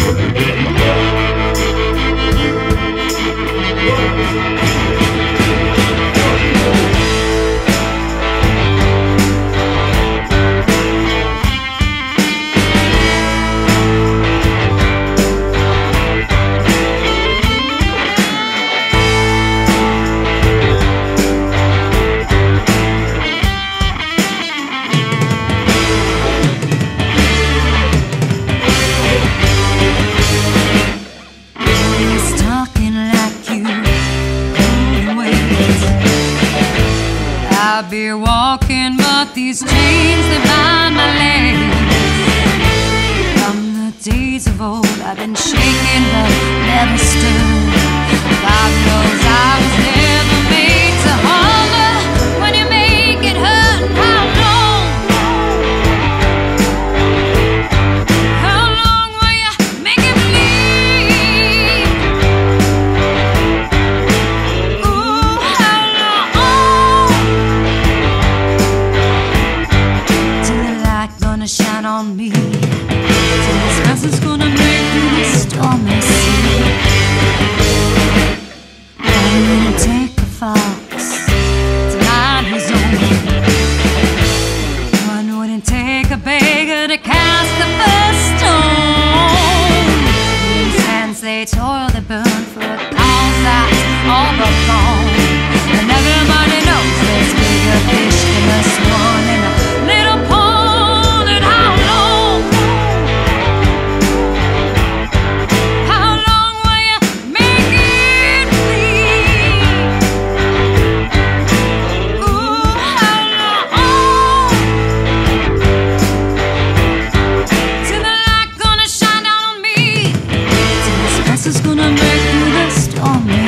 I'll be walking, but these chains they bind my legs. From the days of old, I've been shaken but never stood. God knows I was never made to holler when you make it hurt. How long? How long will you make it bleed? Ooh, how long? Till the light gonna shine on me. Till this pressure's gonna break through the stormy sea. I'm gonna take a fox to mind his own. One wouldn't take a beggar to cast the first stone. These hands they toil, they burn for a cause that's all but gone. And everybody knows there's bigger fish than this one in a little pond. And how long? How long will you make it bleed? Ooh, how long? Till the light gonna shine down on me. Till this pressure's gonna break through the stormy